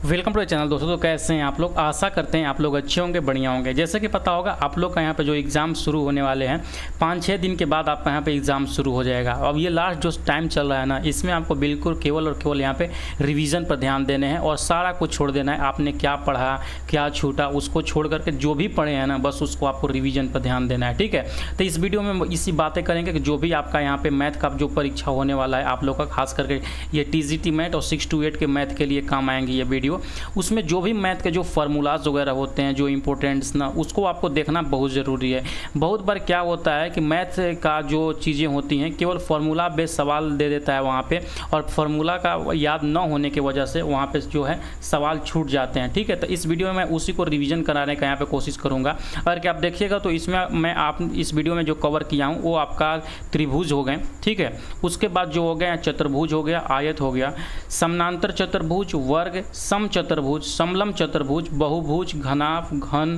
Welcome to channel दोस्तों। तो कैसे हैं आप लोग? आशा करते हैं आप लोग अच्छे होंगे, बढ़िया होंगे। जैसे कि पता होगा आप लोग का यहाँ पे जो एग्ज़ाम शुरू होने वाले हैं 5-6 दिन के बाद आपका यहाँ पे एग्ज़ाम शुरू हो जाएगा। अब ये लास्ट जो टाइम चल रहा है ना, इसमें आपको बिल्कुल केवल और केवल यहाँ पे रिवीजन पर ध्यान देने हैं और सारा कुछ छोड़ देना है। आपने क्या पढ़ा, क्या छूटा, उसको छोड़ करके जो भी पढ़े हैं ना, बस उसको आपको रिविज़न पर ध्यान देना है। ठीक है, तो इस वीडियो में इसी बातें करेंगे कि जो भी आपका यहाँ पे मैथ का जो परीक्षा होने वाला है आप लोग का, खास करके ये TGT मैथ और 6 to 8 के मैथ के लिए काम आएंगे ये वीडियो। उसमें जो भी मैथ के जो फार्मूलाज वगैरह होते हैं, जो इंपॉर्टेंट्स ना, उसको आपको देखना बहुत ज़रूरी है। बहुत बार क्या होता है कि मैथ का जो चीज़ें होती हैं केवल फार्मूला बेस्ड सवाल दे देता है वहाँ पे, और फार्मूला का याद न होने की वजह से वहाँ पे जो है सवाल छूट जाते हैं। ठीक है, तो इस वीडियो में मैं उसी को रिवीजन कराने का यहाँ पे कोशिश करूँगा। अगर क्या आप देखिएगा तो इसमें मैं आप इस वीडियो में जो कवर किया हूँ वो आपका त्रिभुज हो गए। ठीक है, उसके बाद जो हो गया चतुर्भुज हो गया, आयत हो गया, समानांतर चतुर्भुज, वर्ग, सम चतुर्भुज, समलम चतुर्भुज, बहुभुज, घनाभ, घन,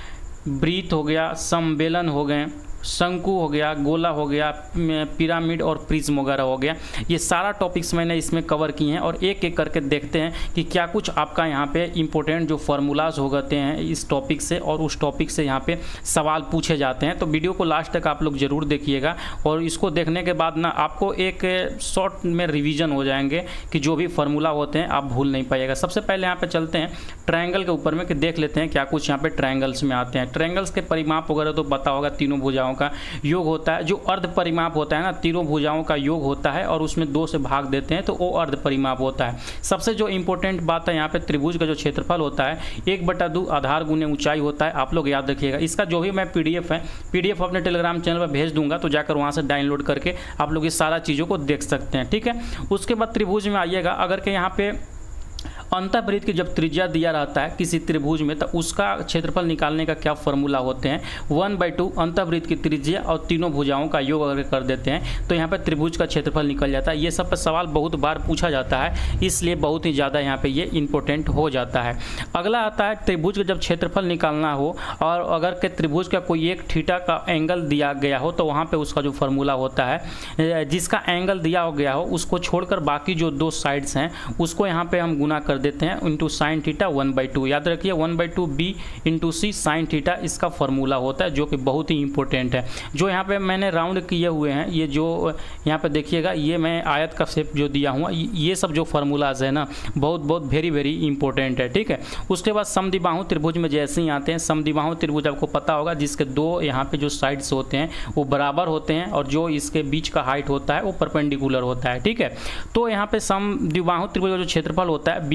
वृत्त हो गया, समबेलन हो गए, शंकु हो गया, गोला हो गया, पिरामिड और प्रिज्म वगैरह हो गया। ये सारा टॉपिक्स मैंने इसमें कवर किए हैं और एक एक करके देखते हैं कि क्या कुछ आपका यहाँ पे इंपॉर्टेंट जो फार्मूलाज हो गए हैं इस टॉपिक से और उस टॉपिक से यहाँ पे सवाल पूछे जाते हैं। तो वीडियो को लास्ट तक आप लोग ज़रूर देखिएगा और इसको देखने के बाद ना आपको एक शॉर्ट में रिविज़न हो जाएंगे कि जो भी फार्मूला होते हैं आप भूल नहीं पाइएगा। सबसे पहले यहाँ पर चलते हैं ट्रायंगल के ऊपर में कि देख लेते हैं क्या कुछ यहाँ पे ट्रायंगल्स में आते हैं। ट्रायंगल्स के परिमाप वगैरह तो पता होगा, तीनों भुजाओं का योग होता है। जो अर्ध परिमाप होता है ना, तीनों भुजाओं का योग होता है और उसमें 2 से भाग देते हैं तो वो अर्ध परिमाप होता है। सबसे जो इंपॉर्टेंट बात है यहाँ पे त्रिभुज का जो क्षेत्रफल होता है 1/2 आधार गुने ऊंचाई होता है। आप लोग याद रखिएगा। इसका जो भी मैं PDF है, PDF अपने टेलीग्राम चैनल पर भेज दूंगा, तो जाकर वहाँ से डाउनलोड करके आप लोग इस सारा चीज़ों को देख सकते हैं। ठीक है, उसके बाद त्रिभुज में आइएगा। अगर के यहाँ पे अंतःवृत्त की जब त्रिज्या दिया रहता है किसी त्रिभुज में तो उसका क्षेत्रफल निकालने का क्या फॉर्मूला होते हैं, 1/2 अंतःवृत्त की त्रिज्या और तीनों भुजाओं का योग अगर कर देते हैं तो यहाँ पर त्रिभुज का क्षेत्रफल निकल जाता है। ये सब पर सवाल बहुत बार पूछा जाता है, इसलिए बहुत ही ज़्यादा यहाँ पे ये इंपॉर्टेंट हो जाता है। अगला आता है त्रिभुज का जब क्षेत्रफल निकालना हो और अगर के त्रिभुज का कोई एक थीटा का एंगल दिया गया हो तो वहाँ पर उसका जो फार्मूला होता है, जिसका एंगल दिया गया हो उसको छोड़कर बाकी जो 2 साइड्स हैं उसको यहाँ पर हम गुना कर देते हैं इंटू साइन थीटा 1/2। याद रखिए 1/2 b into C sine theta इसका फॉर्मूला होता है, जो कि बहुत ही इंपॉर्टेंट है। जो यहाँ पे मैंने राउंड किए हुए हैं, ये जो यहाँ पे देखिएगा, ये मैं आयत का शेप जो दिया हूँ, ये सब जो फार्मूलाज है ना बहुत वेरी इंपॉर्टेंट है। ठीक है, उसके बाद समद्विबाहु त्रिभुज में जैसे ही आते हैं, समद्विबाहु त्रिभुज आपको पता होगा जिसके 2 यहाँ पे जो साइड्स होते हैं वो बराबर होते हैं और जो इसके बीच का हाइट होता है वो परपेंडिकुलर होता है। ठीक है, तो यहाँ पे समद्विबाहु त्रिभुज का जो क्षेत्रफल होता है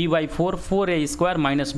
b/4 माइनस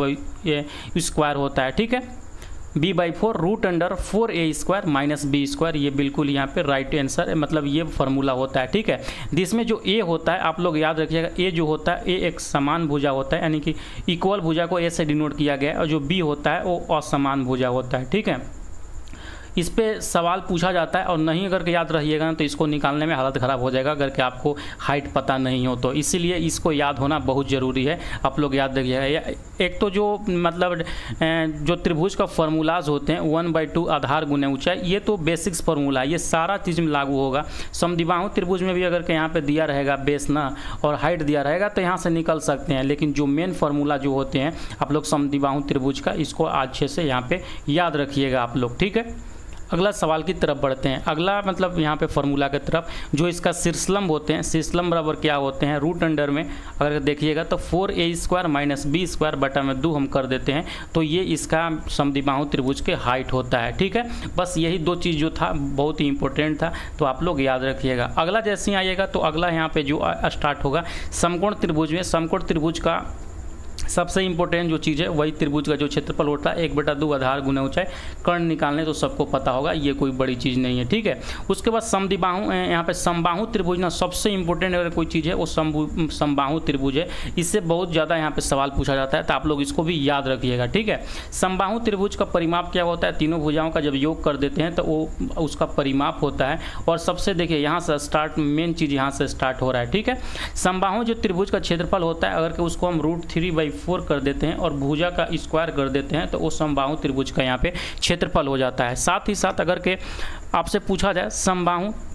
b स्क्वायर होता है। ठीक है, b/4 √4a² माइनस b²। ये बिल्कुल यहाँ पे राइट आंसर है, मतलब ये फार्मूला होता है। ठीक है, जिसमें जो a होता है आप लोग याद रखिएगा, a जो होता है a एक समान भुजा होता है, यानी कि इक्वल भुजा को a से डिनोट किया गया है, और जो b होता है वो असमान भुजा होता है। ठीक है, इस पे सवाल पूछा जाता है और नहीं अगर के याद रहिएगा ना तो इसको निकालने में हालत ख़राब हो जाएगा अगर के आपको हाइट पता नहीं हो तो, इसीलिए इसको याद होना बहुत ज़रूरी है। आप लोग याद रखिएगा। एक तो जो मतलब जो त्रिभुज का फार्मूलाज होते हैं 1/2 आधार गुने ऊंचाई, ये तो बेसिक्स फार्मूला है, ये सारा चीज़ में लागू होगा। समद्विबाहु त्रिभुज में भी अगर के यहाँ पे दिया रहेगा बेस ना और हाइट दिया रहेगा तो यहाँ से निकल सकते हैं, लेकिन जो मेन फार्मूला जो होते हैं आप लोग समद्विबाहु त्रिभुज का, इसको अच्छे से यहाँ पे याद रखिएगा आप लोग। ठीक है, अगला सवाल की तरफ बढ़ते हैं। अगला मतलब यहाँ पे फार्मूला की तरफ, जो इसका शीर्षलंब होते हैं, शीर्षलंब बराबर क्या होते हैं, रूट अंडर में अगर देखिएगा तो 4a² माइनस b²/2 हम कर देते हैं, तो ये इसका समद्विबाहु त्रिभुज के हाइट होता है। ठीक है, बस यही 2 चीज़ जो था बहुत ही इंपॉर्टेंट था, तो आप लोग याद रखिएगा। अगला जैसे ही आइएगा तो अगला यहाँ पे जो स्टार्ट होगा समकोण त्रिभुज में। समकोण त्रिभुज का सबसे इंपॉर्टेंट जो चीज़ है वही त्रिभुज का जो क्षेत्रफल होता है 1/2 आधार गुने ऊंचाई। कर्ण निकालने तो सबको पता होगा, ये कोई बड़ी चीज़ नहीं है। ठीक है, उसके बाद समद्विबाहु, यहाँ पे समबाहु त्रिभुज ना सबसे इंपॉर्टेंट अगर कोई चीज़ है वो समबाहु त्रिभुज है। इससे बहुत ज़्यादा यहाँ पे सवाल पूछा जाता है, तो आप लोग इसको भी याद रखिएगा। ठीक है, समबाहु त्रिभुज का परिमाप क्या होता है, तीनों भुजाओं का जब योग कर देते हैं तो वो उसका परिमाप होता है। और सबसे देखिए यहाँ से स्टार्ट, मेन चीज़ यहाँ से स्टार्ट हो रहा है। ठीक है, समबाहु जो त्रिभुज का क्षेत्रफल होता है अगर कि उसको हम √3/4 4 कर देते हैं और भुजा का स्क्वायर कर देते हैं तो वो समबाहु त्रिभुज का यहाँ पे क्षेत्रफल हो जाता है। साथ ही साथ अगर के आपसे पूछा जाए समबाहु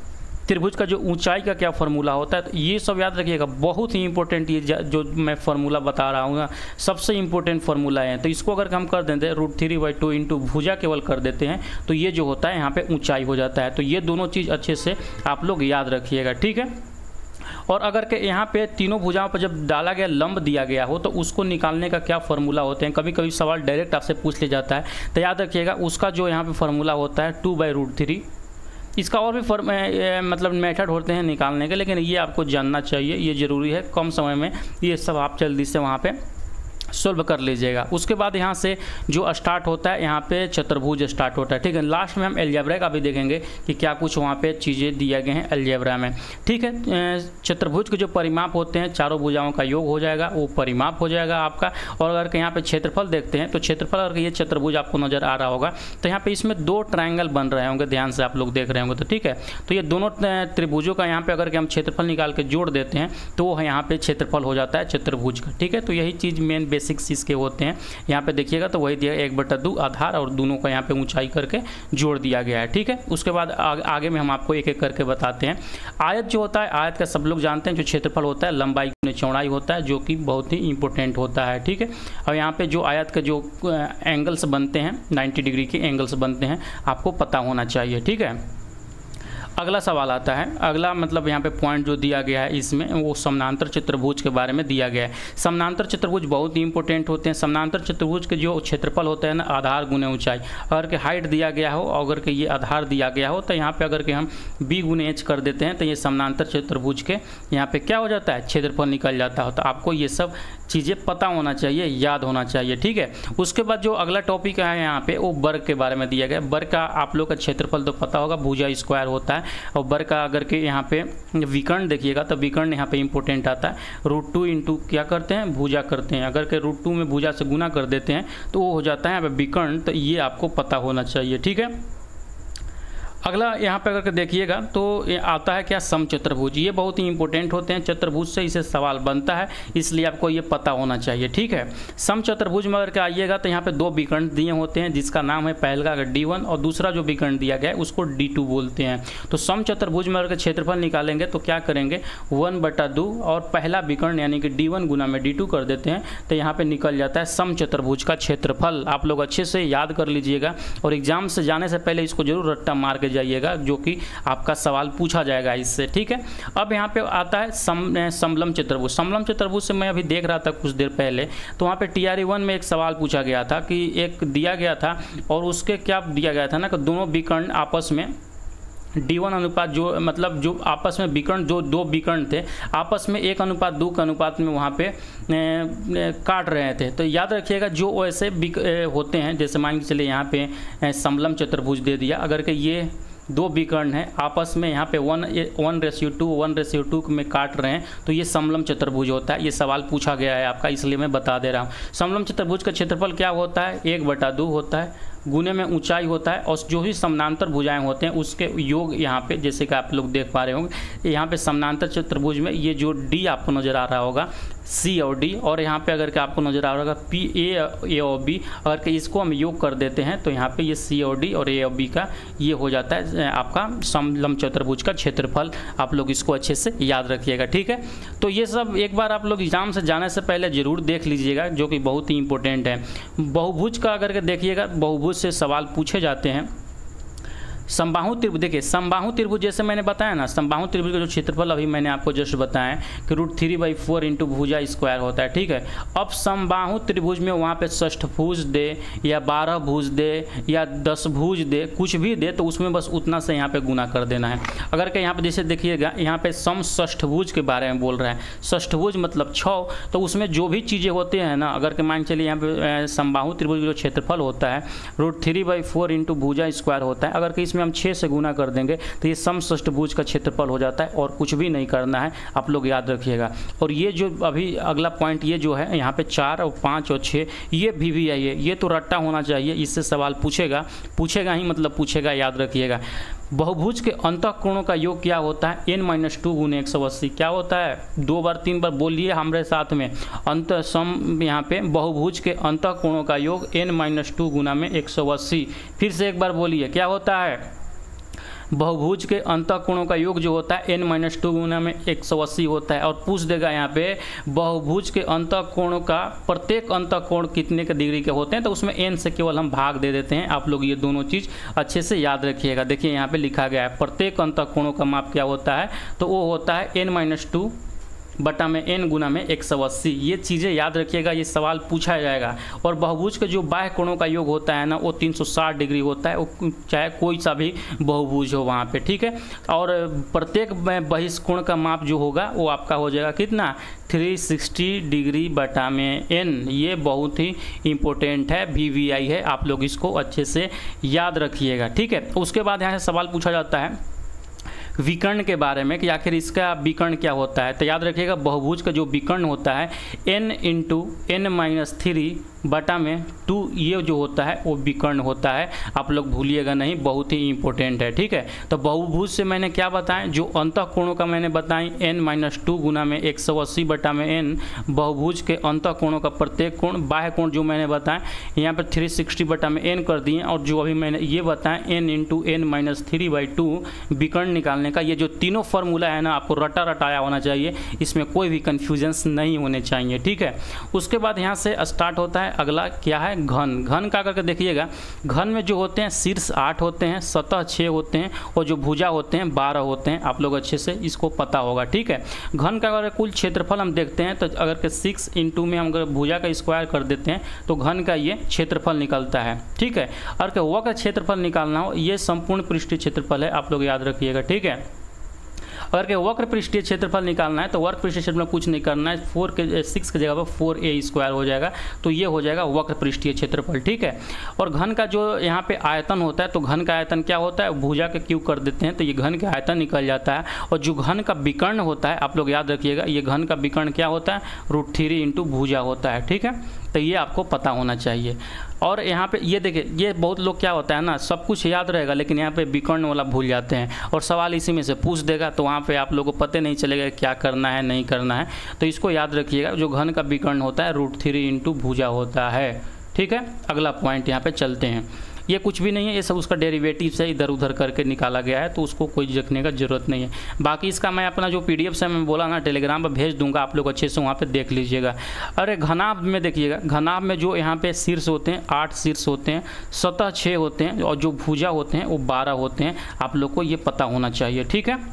त्रिभुज का जो ऊंचाई का क्या फार्मूला होता है, तो ये सब याद रखिएगा, बहुत ही इंपॉर्टेंट ये जो मैं फार्मूला बता रहा हूँ सबसे इंपॉर्टेंट फार्मूला है। तो इसको अगर हम कर देते हैं √3/2 इंटू भुजा केवल कर देते हैं तो ये जो होता है यहाँ पे ऊंचाई हो जाता है। तो ये दोनों चीज़ अच्छे से आप लोग याद रखिएगा, ठीक है। और अगर के यहाँ पे तीनों भुजाओं पर जब डाला गया लंब दिया गया हो तो उसको निकालने का क्या फार्मूला होते हैं, कभी कभी सवाल डायरेक्ट आपसे पूछ ले जाता है, तो याद रखिएगा उसका जो यहाँ पे फार्मूला होता है 2/√3। इसका और भी मतलब मेथड होते हैं निकालने के, लेकिन ये आपको जानना चाहिए, ये ज़रूरी है, कम समय में ये सब आप जल्दी से वहाँ पे सोल्व कर लीजिएगा। उसके बाद यहाँ से जो स्टार्ट होता है, यहाँ पे चतुर्भुज स्टार्ट होता है, ठीक है। लास्ट में हम अलजेब्रा का भी देखेंगे कि क्या कुछ वहाँ पे चीज़ें दिया गए हैं अलजेब्रा में, ठीक है। चतुर्भुज के जो परिमाप होते हैं चारों भुजाओं का योग हो जाएगा, वो परिमाप हो जाएगा आपका। और अगर के यहाँ पे क्षेत्रफल देखते हैं तो क्षेत्रफल अगर ये चतुर्भुज आपको नज़र आ रहा होगा तो यहाँ पे इसमें 2 ट्रायंगल बन रहे होंगे, ध्यान से आप लोग देख रहे होंगे, तो ठीक है। तो ये दोनों त्रिभुजों का यहाँ पे अगर के हम क्षेत्रफल निकाल के जोड़ देते हैं तो वो यहाँ पे क्षेत्रफल हो जाता है चतुर्भुज का, ठीक है। तो यही चीज़ मेन बेसिक्स इसके होते हैं। यहाँ पे देखिएगा तो वही दिया 1/2 आधार और दोनों का यहाँ पे ऊंचाई करके जोड़ दिया गया है, ठीक है। उसके बाद आगे में हम आपको एक एक करके बताते हैं। आयत जो होता है, आयत का सब लोग जानते हैं, जो क्षेत्रफल होता है लंबाई चौड़ाई होता है, जो कि बहुत ही इंपॉर्टेंट होता है, ठीक है। और यहाँ पे जो आयत के जो एंगल्स बनते हैं 90 डिग्री के एंगल्स बनते हैं, आपको पता होना चाहिए, ठीक है। अगला सवाल आता है, अगला मतलब यहाँ पे पॉइंट जो दिया गया है इसमें वो समानांतर चतुर्भुज के बारे में दिया गया है। समानांतर चतुर्भुज बहुत ही इंपॉर्टेंट होते हैं। समानांतर चतुर्भुज के जो क्षेत्रफल होता है ना, आधार गुने ऊंचाई, अगर के हाइट दिया गया हो, अगर के ये आधार दिया गया हो, तो यहाँ पे अगर के हम b गुने h कर देते हैं तो ये समानांतर चतुर्भुज के यहाँ पे क्या हो जाता है, क्षेत्रफल निकल जाता है। तो आपको ये सब चीज़ें पता होना चाहिए, याद होना चाहिए, ठीक है। उसके बाद जो अगला टॉपिक है यहाँ पे वो वर्ग के बारे में दिया गया है। वर्ग का आप लोग का क्षेत्रफल तो पता होगा, भुजा स्क्वायर होता है। और वर्ग का अगर के यहाँ पे विकर्ण देखिएगा तो विकर्ण यहाँ पे इंपॉर्टेंट आता है, √2 इंटू क्या करते हैं, भुजा करते हैं। अगर के √2 में भुजा से गुना कर देते हैं तो वो हो जाता है यहाँ पे विकर्ण। तो ये आपको पता होना चाहिए, ठीक है। अगला यहाँ पे अगर देखिएगा तो ये आता है क्या, समचतुर्भुज। ये बहुत ही इंपॉर्टेंट होते हैं, चतुर्भुज से इसे सवाल बनता है, इसलिए आपको ये पता होना चाहिए, ठीक है। समचतुर्भुज में अगर के आइएगा तो यहाँ पे 2 विकर्ण दिए होते हैं, जिसका नाम है पहला D1 और दूसरा जो विकर्ण दिया गया है उसको D2 बोलते हैं। तो समचतुर्भुज में अगर क्षेत्रफल निकालेंगे तो क्या करेंगे, 1/2 और पहला विकर्ण यानी कि D1 गुना में D2 कर देते हैं तो यहाँ पे निकल जाता है समचतुर्भुज का क्षेत्रफल। आप लोग अच्छे से याद कर लीजिएगा और एग्जाम से जाने से पहले इसको जरूर रट्टा मार के जाइएगा, जो कि आपका सवाल पूछा जाएगा इससे, ठीक है। अब यहाँ पे आता है समलम चतुर्भुज। समलम चतुर्भुज से मैं अभी देख रहा था कुछ देर पहले, तो वहाँ पे TRE 1 में एक सवाल पूछा गया था कि एक दिया गया था और उसके क्या दिया गया था ना कि दोनों विकर्ण आपस में D1 अनुपात, जो मतलब जो आपस में विकर्ण, जो 2 विकर्ण थे आपस में 1:2 के अनुपात में वहाँ पे काट रहे थे। तो याद रखिएगा जो वैसे होते हैं, जैसे मान के चलिए यहाँ पे समलम चतुर्भुज दे दिया, अगर कि ये 2 विकर्ण हैं आपस में यहाँ पे 1:2 में काट रहे हैं तो ये समलम चतुर्भुज होता है। ये सवाल पूछा गया है आपका, इसलिए मैं बता दे रहा हूँ। समलम चतुर्भुज का क्षेत्रफल क्या होता है, 1/2 होता है, गुने में ऊंचाई होता है, और जो भी समानांतर भुजाएं होते हैं उसके योग यहाँ पे, जैसे कि आप लोग देख पा रहे होंगे यहाँ पे समानांतर चतुर्भुज में ये जो D आपको नज़र आ रहा होगा, C और D, और यहाँ पे अगर के आपको नज़र आ रहा होगा P, A और B, अगर के इसको हम योग कर देते हैं तो यहाँ पे ये C और D और A और B का ये हो जाता है आपका समलम चतुर्भुज का क्षेत्रफल। आप लोग इसको अच्छे से याद रखिएगा, ठीक है। तो ये सब एक बार आप लोग एग्जाम से जाने से पहले ज़रूर देख लीजिएगा, जो कि बहुत ही इंपॉर्टेंट है। बहुभुज का अगर के देखिएगा, बहुभुज से सवाल पूछे जाते हैं। समबाहु त्रिभुज, देखिए समबाहु त्रिभुज जैसे मैंने बताया ना, समबाहु त्रिभुज का जो क्षेत्रफल अभी मैंने आपको जस्ट बताया कि √3/4 इंटू भुजा स्क्वायर होता है, ठीक है। अब समबाहु त्रिभुज में वहाँ पे षष्ठभुज दे या 12 भुज दे या 10 भुज दे, कुछ भी दे तो उसमें बस उतना से यहाँ पे गुना कर देना है। अगर के यहाँ पे जैसे देखिएगा यहाँ पे समषष्ठभुज के बारे में बोल रहा है, षष्ठभुज मतलब 6, तो उसमें जो भी चीज़ें होती हैं ना, अगर के मान चलिए यहाँ पे समबाहु त्रिभुज का जो क्षेत्रफल होता है √3/4 इंटू भुजा स्क्वायर होता है, अगर कि इसमें हम 6 से गुना कर देंगे तो ये समषष्ठभुज का क्षेत्रफल हो जाता है, और कुछ भी नहीं करना है, आप लोग याद रखिएगा। और ये जो अभी अगला पॉइंट ये जो है यहाँ पे 4 और 5 और 6 ये भी है, ये तो रट्टा होना चाहिए, इससे सवाल पूछेगा ही, मतलब पूछेगा, याद रखिएगा। बहुभुज के अंतःकोणों का योग क्या होता है, n-2 गुने 180। क्या होता है, 2 बार 3 बार बोलिए हमारे साथ में, अंत सम यहाँ पे बहुभुज के अंतःकोणों का योग n-2 गुना में 180। फिर से एक बार बोलिए, क्या होता है, बहुभुज के अंतःकोणों का योग जो होता है n-2 गुना में 180 होता है। और पूछ देगा यहाँ पे बहुभुज के अंतःकोणों का प्रत्येक अंतःकोण कितने के डिग्री के होते हैं, तो उसमें n से केवल हम भाग दे देते हैं। आप लोग ये दोनों चीज़ अच्छे से याद रखिएगा। देखिए यहाँ पे लिखा गया है प्रत्येक अंतःकोणों का माप क्या होता है, तो वो होता है n-2 बटा में n गुना में 180। ये चीज़ें याद रखिएगा, ये सवाल पूछा जाएगा। और बहुभुज के जो बाह्य कोणों का योग होता है ना, वो 360 डिग्री होता है, वो चाहे कोई सा भी बहुभुज हो वहाँ पे, ठीक है। और प्रत्येक बहिष्कोण का माप जो होगा वो आपका हो जाएगा कितना, 360 डिग्री बटा में n। ये बहुत ही इंपॉर्टेंट है, VVI है, आप लोग इसको अच्छे से याद रखिएगा, ठीक है। उसके बाद यहाँ से सवाल पूछा जाता है विकर्ण के बारे में कि आखिर इसका विकर्ण क्या होता है। तो याद रखिएगा बहुभुज का जो विकर्ण होता है n × n-3 बटा में 2, ये जो होता है वो विकर्ण होता है। आप लोग भूलिएगा नहीं, बहुत ही इंपॉर्टेंट है, ठीक है। तो बहुभुज से मैंने क्या बताएं, जो अंतःकोणों का मैंने बताई n-2 गुना में 180 बटा में n। बहुभुज के अंतःकोणों का प्रत्येक कोण, बाह्य कोण जो मैंने बताएं यहाँ पर 360 बटा में n कर दिए। और जो अभी मैंने ये बताएं n × n-3/2 विकर्ण निकालने का, ये जो तीनों फार्मूला है ना, आपको रटा रटाया होना चाहिए, इसमें कोई भी कन्फ्यूजन्स नहीं होने चाहिए, ठीक है। उसके बाद यहाँ से स्टार्ट होता है अगला क्या है, घन। घन का करके देखिएगा, घन में जो होते हैं शीर्ष 8 होते हैं, सतह 6 होते हैं, और जो भुजा होते हैं 12 होते हैं। आप लोग अच्छे से इसको पता होगा, ठीक है। घन का अगर कुल क्षेत्रफल हम देखते हैं तो अगर के 6 × में हम अगर भुजा का स्क्वायर कर देते हैं तो घन का ये क्षेत्रफल निकलता है, ठीक है। और के वक्र क्षेत्रफल निकालना हो, ये संपूर्ण पृष्ठीय क्षेत्रफल है, आप लोग याद रखिएगा, ठीक है। अगर के वक्र पृष्ठीय क्षेत्रफल निकालना है तो वक्र पृष्ठीय क्षेत्रफल कुछ नहीं करना है, 6 की जगह पर 4a² हो जाएगा, तो ये हो जाएगा वक्र पृष्ठीय क्षेत्रफल, ठीक है। और घन का जो यहाँ पे आयतन होता है, तो घन का आयतन क्या होता है, भुजा के क्यूब कर देते हैं तो ये घन का आयतन निकल जाता है। और जो घन का विकर्ण होता है, आप लोग याद रखिएगा, ये घन का विकर्ण क्या होता है, √3 × भुजा होता है, ठीक है। तो ये आपको पता होना चाहिए। और यहाँ पे ये देखिए, ये बहुत लोग क्या होता है ना, सब कुछ याद रहेगा लेकिन यहाँ पे विकर्ण वाला भूल जाते हैं, और सवाल इसी में से पूछ देगा तो वहाँ पे आप लोगों को पता नहीं चलेगा क्या करना है नहीं करना है। तो इसको याद रखिएगा, जो घन का विकर्ण होता है √3 × भुजा होता है, ठीक है। अगला पॉइंट यहाँ पे चलते हैं। ये कुछ भी नहीं है, ये सब उसका डेरिवेटिव से इधर उधर करके निकाला गया है, तो उसको कोई रखने का ज़रूरत नहीं है। बाकी इसका मैं अपना जो PDF से मैं बोला ना, टेलीग्राम पर भेज दूंगा, आप लोग अच्छे से वहाँ पे देख लीजिएगा। अरे घनाभ में देखिएगा, घनाभ में जो यहाँ पे शीर्ष होते हैं 8 शीर्ष होते हैं, सतह 6 होते हैं, और जो भुजा होते हैं वो 12 होते हैं। आप लोग को ये पता होना चाहिए, ठीक है।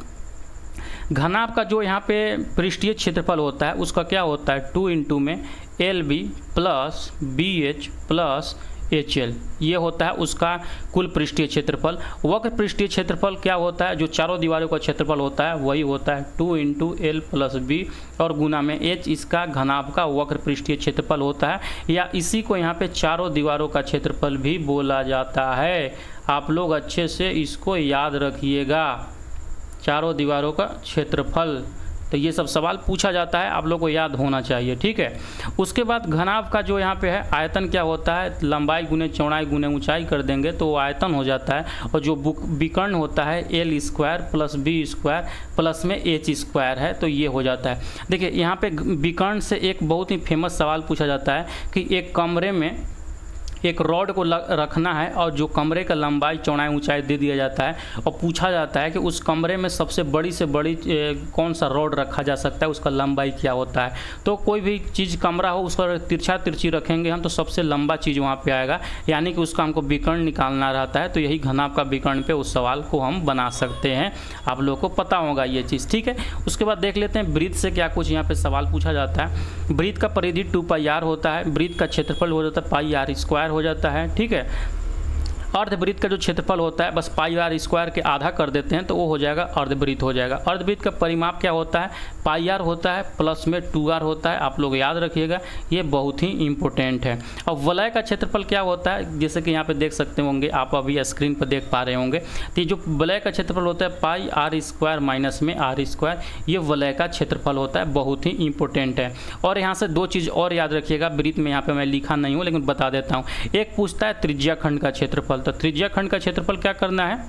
घनाभ का जो यहाँ पे पृष्ठीय क्षेत्रफल होता है उसका क्या होता है, 2 × में LB + BH + HL, ये होता है उसका कुल पृष्ठीय क्षेत्रफल। वक्र पृष्ठीय क्षेत्रफल क्या होता है, जो चारों दीवारों का क्षेत्रफल होता है वही होता है 2 × L + B और गुना में H, इसका घनाभ का वक्र पृष्ठीय क्षेत्रफल होता है, या इसी को यहाँ पे चारों दीवारों का क्षेत्रफल भी बोला जाता है। आप लोग अच्छे से इसको याद रखिएगा, चारों दीवारों का क्षेत्रफल। तो ये सब सवाल पूछा जाता है, आप लोग को याद होना चाहिए, ठीक है। उसके बाद घनाभ का जो यहाँ पे है आयतन क्या होता है, लंबाई गुने चौड़ाई गुने ऊंचाई कर देंगे तो वो आयतन हो जाता है। और जो विकर्ण होता है L² + B² प्लस में H² है, तो ये हो जाता है। देखिए यहाँ पे विकर्ण से एक बहुत ही फेमस सवाल पूछा जाता है कि एक कमरे में एक रॉड को रखना है और जो कमरे का लंबाई चौड़ाई ऊंचाई दे दिया जाता है, और पूछा जाता है कि उस कमरे में सबसे बड़ी से बड़ी कौन सा रॉड रखा जा सकता है, उसका लंबाई क्या होता है। तो कोई भी चीज़ कमरा हो उस पर तिरछा तिरछी रखेंगे हम, तो सबसे लंबा चीज़ वहाँ पे आएगा, यानी कि उसका हमको विकर्ण निकालना रहता है। तो यही घनाभ का विकर्ण पे उस सवाल को हम बना सकते हैं, आप लोगों को पता होगा ये चीज़, ठीक है। उसके बाद देख लेते हैं वृत्त से क्या कुछ यहाँ पे सवाल पूछा जाता है। वृत्त का परिधि 2πr होता है, वृत्त का क्षेत्रफल हो जाता है πr² हो जाता है, ठीक है। अर्धवृत्त का जो क्षेत्रफल होता है बस πr² के आधा कर देते हैं तो वो हो जाएगा अर्धवृत्त हो जाएगा। अर्धवृत्त का परिमाप क्या होता है, πr होता है प्लस में 2r होता है, आप लोग याद रखिएगा, ये बहुत ही इंपॉर्टेंट है। और वलय का क्षेत्रफल क्या होता है, जैसे कि यहाँ पे देख सकते होंगे, आप अभी स्क्रीन पर देख पा रहे होंगे, तो ये जो वलय का क्षेत्रफल होता है πr² माइनस में r², ये वलय का क्षेत्रफल होता है, बहुत ही इंपॉर्टेंट है। और यहाँ से दो चीज़ और याद रखिएगा, वृत्त में यहाँ पे मैं लिखा नहीं हूँ लेकिन बता देता हूँ। एक पूछता है त्रिज्या खंड का क्षेत्रफल, तो त्रिज्या खंड का क्षेत्रफल क्या करना है,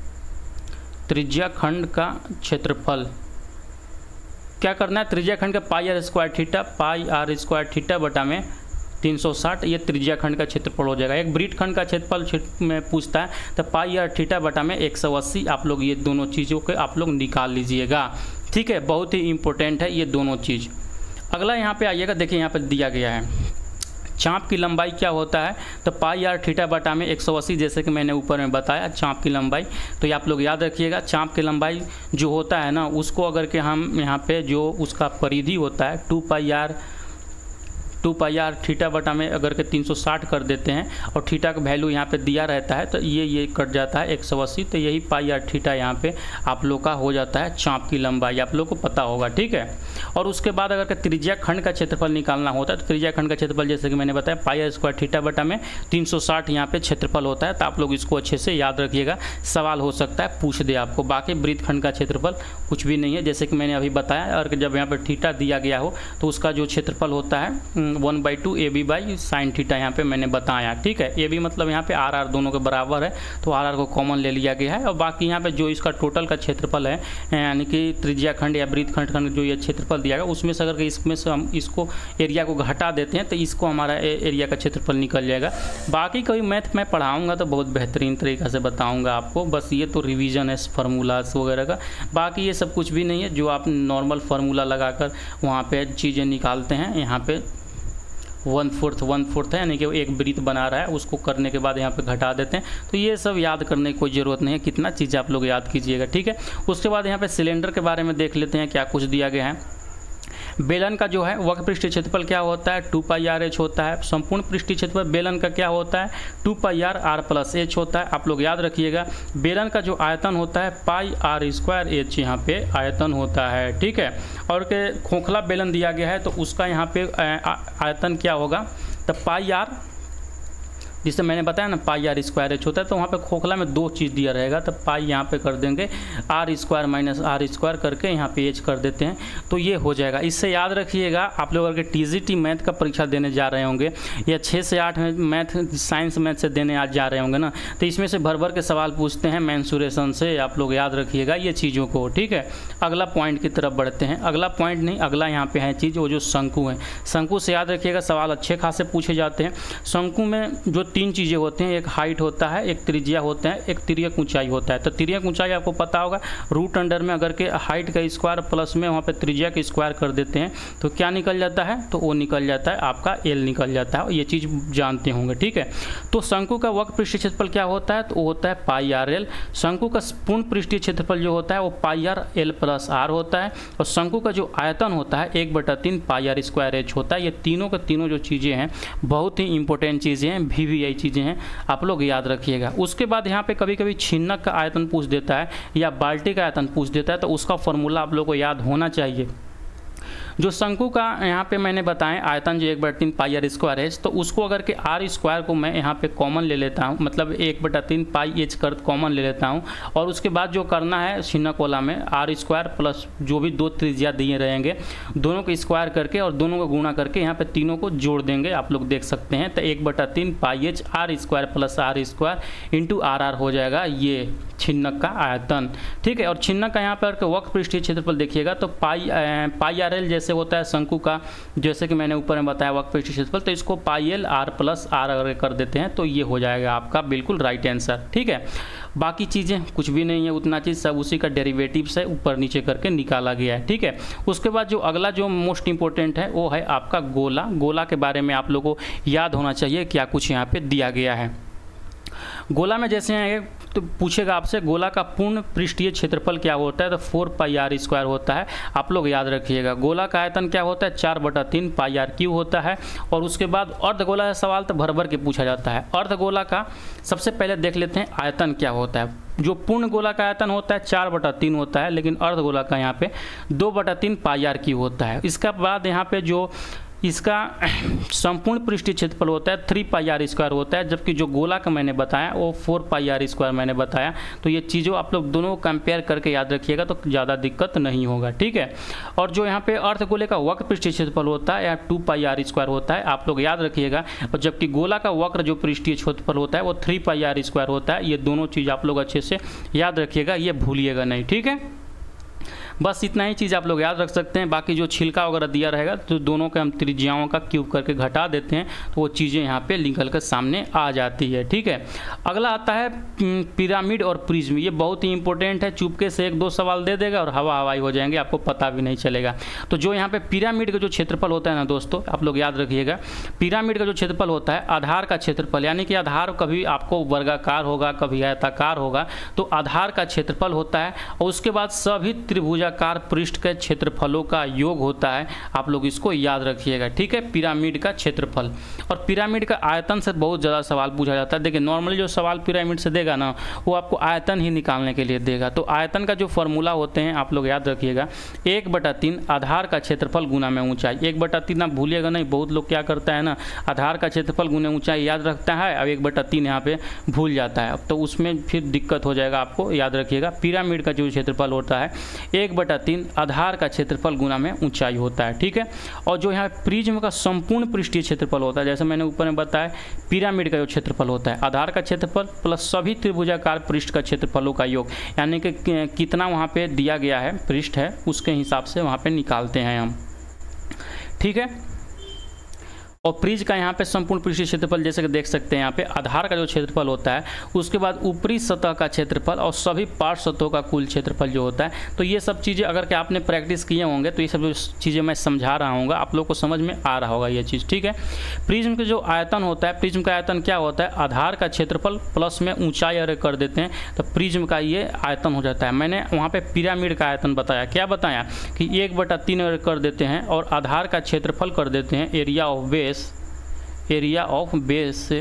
त्रिज्या खंड का क्षेत्रफल क्या करना है, त्रिज्या खंड का πr² थीटा बटा में 360 ये त्रिज्या खंड का क्षेत्रफल हो जाएगा। एक वृत्त खंड का क्षेत्रफल में पूछता है तो पाई आर थीटा बटा में 180 आप लोग ये दोनों चीज़ों के आप लोग निकाल लीजिएगा। ठीक है, बहुत ही इंपॉर्टेंट है ये दोनों चीज़। अगला यहाँ पे आइएगा, देखिए यहाँ पे दिया गया है चाप की लंबाई क्या होता है, तो पाई आर थीटा बटा में 180, जैसे कि मैंने ऊपर में बताया चाप की लंबाई। तो ये आप लोग याद रखिएगा, चाप की लंबाई जो होता है ना उसको अगर के हम यहाँ पे जो उसका परिधि होता है 2 पाई आर थीटा बटा में अगर के 360 कर देते हैं और थीटा का वैल्यू यहाँ पे दिया रहता है तो ये कट जाता है 180, तो यही पाई आर थीटा यहाँ पे आप लोग का हो जाता है चाप की लंबाई, आप लोग को पता होगा। ठीक है, और उसके बाद अगर के त्रिज्या खंड का क्षेत्रफल निकालना होता है तो त्रिज्या खंड का क्षेत्रफल जैसे कि मैंने बताया पाई आर स्क्वायर थीटा बटा में 360 यहाँ पे क्षेत्रफल होता है। तो आप लोग इसको अच्छे से याद रखिएगा, सवाल हो सकता है पूछ दे आपको। बाकी वृत्त खंड का क्षेत्रफल कुछ भी नहीं है, जैसे कि मैंने अभी बताया, और जब यहाँ पर थीटा दिया गया हो तो उसका जो क्षेत्रफल होता है 1/2 AB बाई साइन थीटा यहाँ पे मैंने बताया। ठीक है, AB मतलब यहाँ पे आर दोनों के बराबर है तो आर को कॉमन ले लिया गया है। और बाकी यहाँ पे जो इसका टोटल का क्षेत्रफल है यानी कि त्रिज्या खंड या वृत्त खंड जो ये क्षेत्रफल दिया गया उसमें से अगर इसमें से हम इसको एरिया को घटा देते हैं तो इसको हमारा एरिया का क्षेत्रफल निकल जाएगा। बाकी कोई मैथ मैं पढ़ाऊँगा तो बहुत बेहतरीन तरीक़ा से बताऊँगा आपको, बस ये तो रिविज़न है फार्मूलाज वगैरह का। बाकी ये सब कुछ भी नहीं है, जो आप नॉर्मल फार्मूला लगाकर वहाँ पे चीज़ें निकालते हैं। यहाँ पे 1/4 है यानी कि एक वृत्त बना रहा है, उसको करने के बाद यहाँ पे घटा देते हैं। तो ये सब याद करने की कोई ज़रूरत नहीं है, कितना चीज़ आप लोग याद कीजिएगा। ठीक है, उसके बाद यहाँ पे सिलेंडर के बारे में देख लेते हैं क्या कुछ दिया गया है। बेलन का जो है वक्र पृष्ठीय क्षेत्रफल क्या होता है 2 पाई आर एच होता है। संपूर्ण पृष्ठीय क्षेत्रफल बेलन का क्या होता है 2 pi R R plus H होता है। आप लोग याद रखिएगा, बेलन का जो आयतन होता है पाई आर स्क्वायर एच यहाँ पे आयतन होता है। ठीक है, और के खोखला बेलन दिया गया है तो उसका यहाँ पे आयतन क्या होगा, तो पाई आर, जिससे मैंने बताया ना पाई आर स्क्वायर एच होता है। तो वहाँ पे खोखला में दो चीज़ दिया रहेगा तो पाई यहाँ पे कर देंगे R square minus R square करके यहाँ पे एच कर देते हैं तो ये हो जाएगा। इससे याद रखिएगा, आप लोग अगर टीजीटी मैथ का परीक्षा देने जा रहे होंगे या 6 से 8 में मैथ साइंस मैथ से देने आज जा रहे होंगे ना, तो इसमें से भर भर के सवाल पूछते हैं मेंसुरेशन से, आप लोग याद रखिएगा ये चीज़ों को। ठीक है, अगला पॉइंट की तरफ बढ़ते हैं। अगला पॉइंट नहीं, अगला यहाँ पे है चीज़ वो जो शंकु है। शंकु से याद रखिएगा सवाल अच्छे खासे पूछे जाते हैं। शंकु में जो 3 चीज़ें होती हैं, एक हाइट होता है, एक त्रिज्या होता है, एक तिर्यक ऊंचाई होता है। तो तिर्यक ऊंचाई आपको पता होगा, रूट अंडर में अगर के हाइट का स्क्वायर प्लस में वहाँ पे त्रिज्या का स्क्वायर कर देते हैं तो क्या निकल जाता है, तो वो निकल जाता है आपका एल निकल जाता है। ये चीज़ जानते होंगे। ठीक है, तो शंकु का वक्र पृष्ठीय क्षेत्रफल क्या होता है, तो वो होता है पाई आर एल। शंकु का पूर्ण पृष्ठीय क्षेत्रफल जो होता है वो pi R L plus R होता है। और शंकु का जो आयतन होता है 1/3 पाई आर स्क्वायर एच होता है। ये तीनों के तीनों जो चीज़ें हैं बहुत ही इंपॉर्टेंट चीज़ें हैं, VVI चीज़ें हैं, आप लोग याद रखिएगा। उसके बाद यहाँ पे कभी कभी छिन्नक का आयतन पूछ देता है या बाल्टी का आयतन पूछ देता है, तो उसका फॉर्मूला आप लोग को याद होना चाहिए। जो शंकु का यहाँ पे मैंने बताया आयतन जो 1/3 पाई आर स्क्वायर है, तो उसको अगर के आर स्क्वायर को मैं यहाँ पे कॉमन ले लेता हूँ, मतलब 1/3 पाई एच कर कॉमन ले लेता हूँ। और उसके बाद जो करना है छिन्नक वाला में आर स्क्वायर प्लस जो भी 2 त्रिज्या दिए रहेंगे दोनों को स्क्वायर करके और दोनों को गुणा करके यहाँ पे तीनों को जोड़ देंगे, आप लोग देख सकते हैं। तो 1/3 pi H R square plus R square into R हो जाएगा ये छिन्नक का आयतन। ठीक है, और छिन्नक का यहाँ पर वक्र पृष्ठीय क्षेत्रफल देखिएगा तो पाई आर एल जैसे होता है शंकु का, जैसे कि मैंने ऊपर में बताया वक्र पृष्ठीय क्षेत्रफल, तो इसको pi L R plus R अगर कर देते हैं तो ये हो जाएगा आपका बिल्कुल राइट आंसर। ठीक है, बाकी चीज़ें कुछ भी नहीं है, उतना चीज़ सब उसी का डेरिवेटिव से ऊपर नीचे करके निकाला गया है। ठीक है, उसके बाद जो अगला जो मोस्ट इंपॉर्टेंट है वो है आपका गोला। गोला के बारे में आप लोगों को याद होना चाहिए क्या कुछ यहाँ पे दिया गया है। गोला में जैसे तो पूछेगा आपसे गोला का पूर्ण पृष्ठीय क्षेत्रफल क्या होता है, तो 4 पाई आर स्क्वायर होता है। आप लोग याद रखिएगा। गोला का आयतन क्या होता है 4/3 पाई आर क्यू होता है। और उसके बाद अर्धगोला का सवाल तो भर भर के पूछा जाता है। अर्धगोला का सबसे पहले देख लेते हैं आयतन क्या होता है। जो पूर्ण गोला का आयतन होता है 4/3 होता है, लेकिन अर्धगोला का यहाँ पे 2/3 पाई आर क्यू होता है। इसके बाद यहाँ पे जो इसका संपूर्ण पृष्ठीय क्षेत्रफल होता है 3 पाई आर स्क्वायर होता है, जबकि जो गोला का मैंने बताया वो 4 पाई आर स्क्वायर मैंने बताया। तो ये चीज़ों आप लोग दोनों कंपेयर करके याद रखिएगा तो ज़्यादा दिक्कत नहीं होगा। ठीक है, और जो यहाँ पे अर्धगोले का वक्र पृष्ठीय क्षेत्रफल होता है या 2 पाई आर स्क्वायर होता है, आप लोग याद रखिएगा। और जबकि गोला का वक्र जो पृष्ठीय क्षेत्रफल होता है वो 3 पाई आर स्क्वायर होता है। ये दोनों चीज़ आप लोग अच्छे से याद रखिएगा, ये भूलिएगा नहीं। ठीक है, बस इतना ही चीज़ आप लोग याद रख सकते हैं। बाकी जो छिलका वगैरह दिया रहेगा तो दोनों के हम त्रिज्याओं का क्यूब करके घटा देते हैं तो वो चीज़ें यहाँ पे निकल कर सामने आ जाती है। ठीक है, अगला आता है पिरामिड और प्रिज्म। ये बहुत ही इंपॉर्टेंट है, चुपके से 1-2 सवाल दे देगा और हवा हवाई हो जाएंगे, आपको पता भी नहीं चलेगा। तो जो यहाँ पे पिरामिड का जो क्षेत्रफल होता है ना दोस्तों, आप लोग याद रखिएगा, पिरामिड का जो क्षेत्रफल होता है आधार का क्षेत्रफल, यानी कि आधार कभी आपको वर्गाकार होगा कभी आयताकार होगा, तो आधार का क्षेत्रफल होता है और उसके बाद सभी त्रिभुजाकार पृष्ठ के क्षेत्रफलों का योग होता है। आप लोग इसको याद रखिएगा। ठीक है, पिरामिड का क्षेत्रफल। और पिरामिड का आयतन से बहुत ज़्यादा सवाल पूछा जाता है। देखिए नॉर्मली जो सवाल पिरामिड से देगा ना वो आपको आयतन ही निकालने के लिए देगा। तो आयतन का जो फॉर्मूला होते हैं आप लोग याद रखिएगा, 1/3 आधार का क्षेत्रफल गुना में ऊंचाई। 1/3 आप भूलिएगा नहीं, बहुत लोग क्या करता है ना, आधार का क्षेत्रफल गुना ऊंचाई याद रखता है और 1/3 यहाँ पे भूल जाता है, तो उसमें फिर दिक्कत हो जाएगा। आपको याद रखिएगा पिरामिड का जो क्षेत्रफल होता है 1/3 आधार का क्षेत्रफल गुना में ऊंचाई होता है। ठीक है, और जो यहाँ प्रिज्म का संपूर्ण पृष्ठीय क्षेत्रफल होता है, जैसे मैंने ऊपर में बताया, पिरामिड का जो क्षेत्रफल होता है आधार का क्षेत्रफल प्लस सभी त्रिभुजाकार पृष्ठ का क्षेत्रफलों का योग, यानी कि कितना वहाँ पे दिया गया है पृष्ठ है उसके हिसाब से वहाँ पे निकालते हैं हम। ठीक है, और प्रिज्म का यहाँ पे संपूर्ण पृष्ठीय क्षेत्रफल जैसे कि देख सकते हैं यहाँ पे आधार का जो क्षेत्रफल होता है, उसके बाद ऊपरी सतह का क्षेत्रफल और सभी पार्श्व सतहों का कुल क्षेत्रफल जो होता है। तो ये सब चीज़ें अगर कि आपने प्रैक्टिस किए होंगे तो ये सब जो चीज़ें मैं समझा रहा हूँ आप लोग को समझ में आ रहा होगा ये चीज़। ठीक है, प्रिज्म का जो आयतन होता है, प्रिज्म का आयतन क्या होता है, आधार का क्षेत्रफल प्लस में ऊँचाई अरे कर देते हैं तो प्रिज्म का ये आयतन हो जाता है। मैंने वहाँ पर पिरामिड का आयतन बताया, क्या बताया कि 1/3 अरे कर देते हैं और आधार का क्षेत्रफल कर देते हैं एरिया ऑफ बेस से,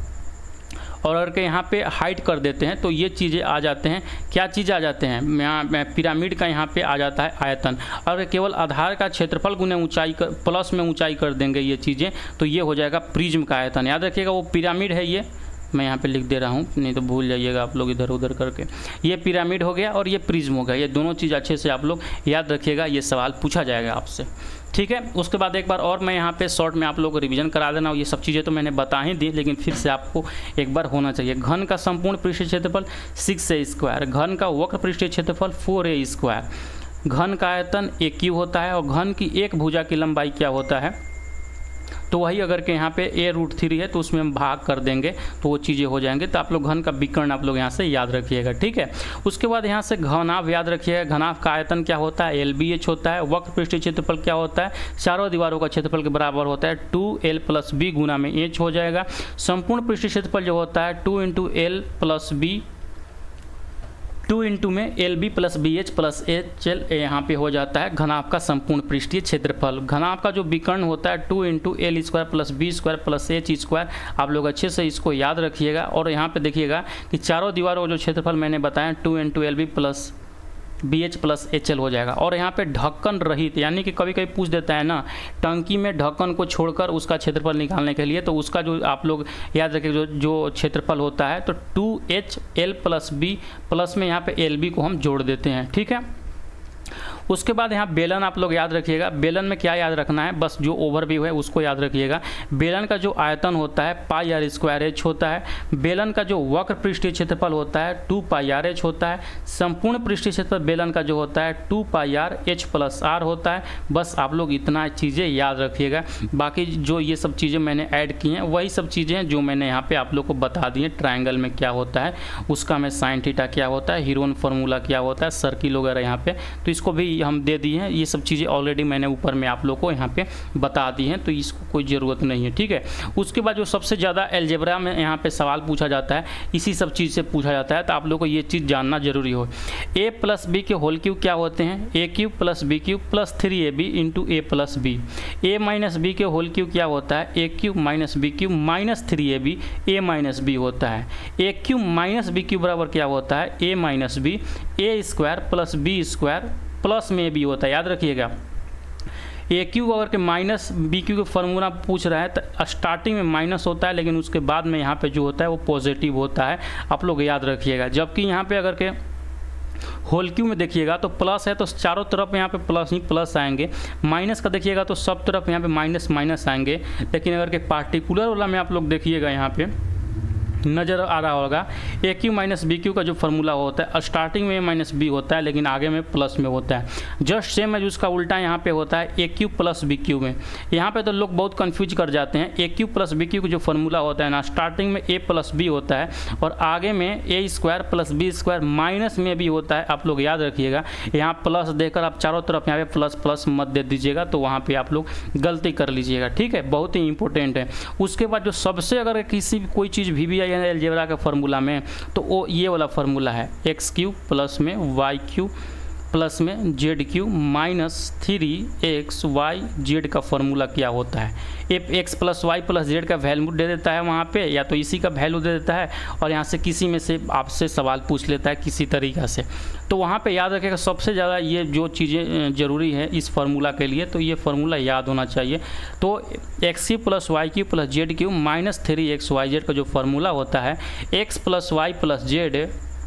और अगर के यहाँ पे हाइट कर देते हैं तो ये चीज़ें आ जाते हैं। क्या चीज़ आ जाते हैं, मैं पिरामिड का यहाँ पे आ जाता है आयतन। अगर केवल आधार का क्षेत्रफल गुने ऊंचाई प्लस में ऊंचाई कर देंगे ये चीज़ें तो ये हो जाएगा प्रिज्म का आयतन। याद रखिएगा वो पिरामिड है, ये मैं यहाँ पे लिख दे रहा हूँ नहीं तो भूल जाइएगा आप लोग इधर उधर करके। ये पिरामिड हो गया और ये प्रिज्म हो गया, ये दोनों चीज़ अच्छे से आप लोग याद रखिएगा, ये सवाल पूछा जाएगा आपसे। ठीक है, उसके बाद एक बार और मैं यहाँ पे शॉर्ट में आप लोग को रिवीजन करा देना। ये सब चीज़ें तो मैंने बता ही दी लेकिन फिर से आपको एक बार होना चाहिए। घन का संपूर्ण पृष्ठीय क्षेत्रफल 6a², घन का वक्र पृष्ठीय क्षेत्रफल 4a², घन का आयतन AQ होता है और घन की एक भुजा की लंबाई क्या होता है, तो वही अगर के यहाँ पे a√3 है तो उसमें हम भाग कर देंगे तो वो चीज़ें हो जाएंगे। तो आप लोग घन का विकर्ण आप लोग यहाँ से याद रखिएगा। ठीक है, उसके बाद यहाँ से घनाभ याद रखिएगा, घनाभ का आयतन क्या होता है, LBH होता है। वक्र पृष्ठीय क्षेत्रफल क्या होता है, चारों दीवारों का क्षेत्रफल के बराबर होता है 2l + b गुना में h हो जाएगा। संपूर्ण पृष्ठीय क्षेत्रफल जो होता है 2 × l + b, 2 × में LB + BH + HL यहाँ पे हो जाता है घनाभ का संपूर्ण पृष्ठीय क्षेत्रफल। घनाभ का जो विकर्ण होता है 2 × l² + b² + h², आप लोग अच्छे से इसको याद रखिएगा। और यहाँ पे देखिएगा कि चारों दीवारों का जो क्षेत्रफल मैंने बताया 2 × LB + BH + HL हो जाएगा। और यहाँ पे ढक्कन रहित, यानी कि कभी कभी पूछ देता है ना टंकी में ढक्कन को छोड़कर उसका क्षेत्रफल निकालने के लिए, तो उसका जो आप लोग याद रखिए जो क्षेत्रफल होता है तो 2HL + B प्लस में यहाँ पे LB को हम जोड़ देते हैं। ठीक है, उसके बाद यहाँ बेलन आप लोग याद रखिएगा। बेलन में क्या याद रखना है, बस जो ओवरव्यू है उसको याद रखिएगा। बेलन का जो आयतन होता है πr² होता है। बेलन का जो वक्र पृष्ठीय क्षेत्रफल होता है 2πrh होता है। संपूर्ण पृष्ठीय क्षेत्रफल बेलन का जो होता है 2πrh + r होता है। बस आप लोग इतना चीज़ें याद रखिएगा। बाकी जो ये सब चीज़ें मैंने ऐड की हैं वही सब चीज़ें हैं जो मैंने यहाँ पर आप लोग को बता दी हैं। ट्राइंगल में क्या होता है उसका में sin θ क्या होता है, हीरोन फार्मूला क्या होता है, सर्किल वगैरह यहाँ पे, तो इसको भी हम दे दिए हैं। ये सब चीज़ें ऑलरेडी मैंने ऊपर में आप लोग को यहाँ पे बता दी हैं, तो इसको कोई ज़रूरत नहीं है। ठीक है, उसके बाद जो सबसे ज़्यादा अलजेब्रा में यहाँ पे सवाल पूछा जाता है इसी सब चीज़ से पूछा जाता है, तो आप लोग को ये चीज़ जानना जरूरी हो। a + b के होल क्यूब क्या होते हैं, a³ + b³ + 3ab × a + b। a - b के होल क्यूब क्या होता है, a³ - b³ - 3ab a - b होता है। a³ - b³ बराबर क्या होता है, a - b, a² + b² plus में भी होता है। याद रखिएगा AQ अगर के -BQ के फार्मूला पूछ रहा है तो स्टार्टिंग में माइनस होता है लेकिन उसके बाद में यहाँ पे जो होता है वो पॉजिटिव होता है, आप लोग याद रखिएगा। जबकि यहाँ पे अगर के होल क्यू में देखिएगा तो प्लस है तो चारों तरफ यहाँ पे प्लस ही प्लस आएंगे, माइनस का देखिएगा तो सब तरफ यहाँ पे माइनस आएंगे। लेकिन अगर के पार्टिकुलर वाला में आप लोग देखिएगा यहाँ पे नज़र आ रहा होगा। A cube minus B cube का जो फार्मूला होता है स्टार्टिंग में माइनस बी होता है लेकिन आगे में प्लस में होता है। जस्ट सेम है उसका उल्टा यहाँ पे होता है A cube plus B cube में। यहाँ पे तो लोग बहुत कंफ्यूज कर जाते हैं। A cube plus B cube का जो फार्मूला होता है ना स्टार्टिंग में ए प्लस बी होता है और आगे में A square plus B square minus में भी होता है। आप लोग याद रखिएगा, यहाँ प्लस देकर आप चारों तरफ यहाँ पे प्लस प्लस मत दे दीजिएगा तो वहाँ पे आप लोग गलती कर लीजिएगा, ठीक है। बहुत ही इंपॉर्टेंट है। उसके बाद जो सबसे अगर किसी भी कोई चीज़ वी है अलजेब्रा के फार्मूला में तो वो ये वाला फार्मूला है एक्स क्यू प्लस में वाई क्यू प्लस में Z cube minus 3x y z का फार्मूला क्या होता है। X plus Y plus Z का वैल्यू दे देता है वहाँ पे, या तो इसी का वैल्यू दे देता है और यहाँ से किसी में से आपसे सवाल पूछ लेता है किसी तरीक़ा से। तो वहाँ पे याद रखिएगा सबसे ज़्यादा ये जो चीज़ें ज़रूरी है इस फार्मूला के लिए, तो ये फार्मूला याद होना चाहिए। तो X cube plus Y cube plus Z cube minus 3x y z का जो फार्मूला होता है X plus Y plus Z,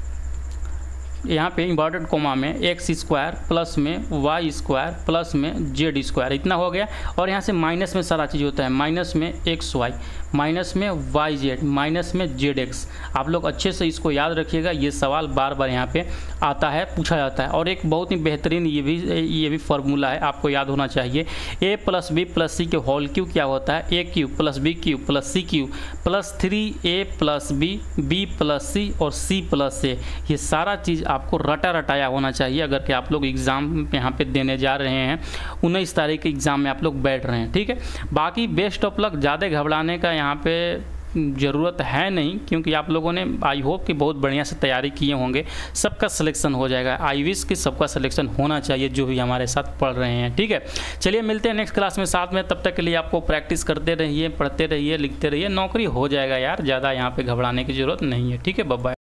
यहाँ पे इन्वर्टेड कोमा में एक्स स्क्वायर प्लस में वाई स्क्वायर प्लस में जेड स्क्वायर, इतना हो गया। और यहाँ से माइनस में सारा चीज़ होता है, माइनस में एक्स वाई माइनस में वाई जेड माइनस में जेड एक्स। आप लोग अच्छे से इसको याद रखिएगा, ये सवाल बार बार यहाँ पे आता है, पूछा जाता है। और एक बहुत ही बेहतरीन ये भी फार्मूला है, आपको याद होना चाहिए। A plus B plus C के होल क्यू क्या होता है, A cube plus B cube plus C cube plus 3a plus B plus C और सी प्लस ए। ये सारा चीज़ आपको रटाया होना चाहिए अगर कि आप लोग एग्ज़ाम यहाँ पे देने जा रहे हैं। 19 तारीख के एग्ज़ाम में आप लोग बैठ रहे हैं, ठीक है। बाकी बेस्ट ऑफ लक, ज़्यादा घबराने का यहाँ पे ज़रूरत है नहीं, क्योंकि आप लोगों ने आई होप कि बहुत बढ़िया से तैयारी किए होंगे। सबका सिलेक्शन हो जाएगा, आई विश कि सबका सिलेक्शन होना चाहिए जो भी हमारे साथ पढ़ रहे हैं, ठीक है। चलिए मिलते हैं नेक्स्ट क्लास में साथ में, तब तक के लिए आपको प्रैक्टिस करते रहिए, पढ़ते रहिए, लिखते रहिए, नौकरी हो जाएगा यार, ज़्यादा यहाँ पे घबराने की ज़रूरत नहीं है, ठीक है। Bye bye.